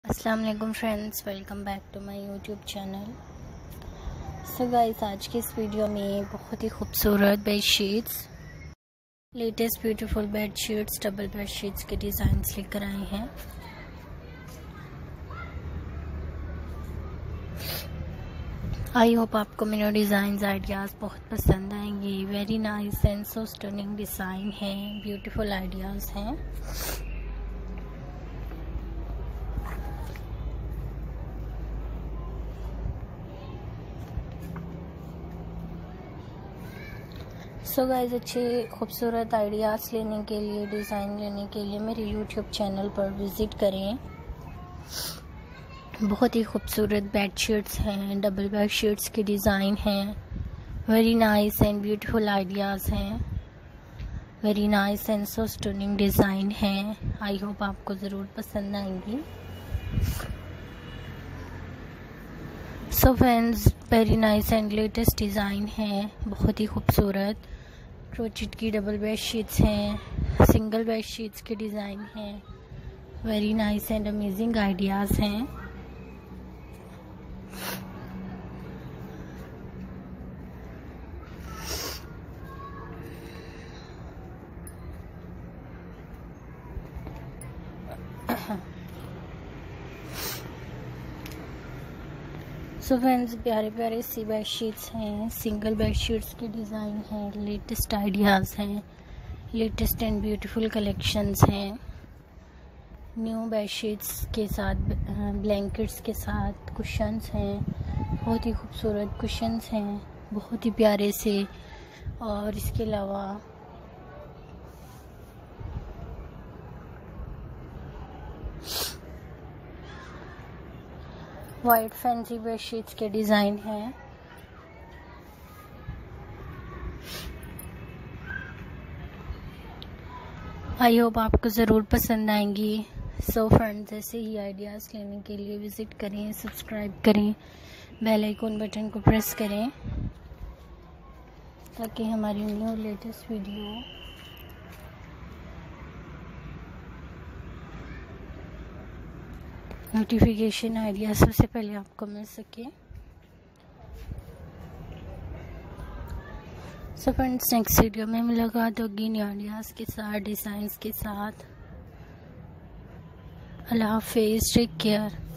अस्सलाम वालेकुम friends, welcome back to my YouTube channel. So guys, आज के इस वीडियो में बहुत ही खूबसूरत bedsheets, latest beautiful bedsheets, double bedsheets के डिज़ाइंस लेकर आए हैं। आई होप आपको मेरे डिज़ाइंस आइडियाज़ बहुत पसंद आएंगे। Very nice and so stunning design है, ब्यूटीफुल आइडियाज़ हैं। सो गाइस, अच्छे खूबसूरत आइडियाज़ लेने के लिए, डिज़ाइन लेने के लिए मेरे यूट्यूब चैनल पर विज़िट करें। बहुत ही खूबसूरत बेडशीट्स हैं, डबल बेडशीट्स के डिज़ाइन हैं। Very nice and beautiful ideas हैं, very nice and so stunning design हैं। आई होप आपको ज़रूर पसंद आएंगी। So friends, very nice and latest design है, बहुत ही खूबसूरत क्रोचेट की डबल बेडशीट्स हैं, सिंगल बेडशीट्स के डिज़ाइन हैं। Very nice and amazing ideas हैं। सो फ्रेंड्स, प्यारे प्यारे सी बेडशीट्स हैं, सिंगल बेडशीट्स के डिज़ाइन हैं, लेटेस्ट आइडियाज़ हैं, लेटेस्ट एंड ब्यूटीफुल कलेक्शंस हैं। न्यू बेडशीट्स के साथ, ब्लैंकेट्स के साथ कुशन्स हैं, बहुत ही खूबसूरत कुशन्स हैं, बहुत ही प्यारे से। और इसके अलावा वाइट फैंसी बेडशीट्स के डिज़ाइन हैं। आई होप आपको ज़रूर पसंद आएंगी। सो फ्रेंड्स, ऐसे ही आइडियाज़ लेने के लिए विज़िट करें, सब्सक्राइब करें, बेल आइकन बटन को प्रेस करें ताकि हमारी new latest video notification idea सबसे पहले आपको मिल सके। सो फ्रेंड्स, नेक्स्ट वीडियो में मुलाकात होगी न्यू आइडियाज़ के साथ, डिज़ाइंस के साथ। अल्लाह हाफिज़, टेक केयर।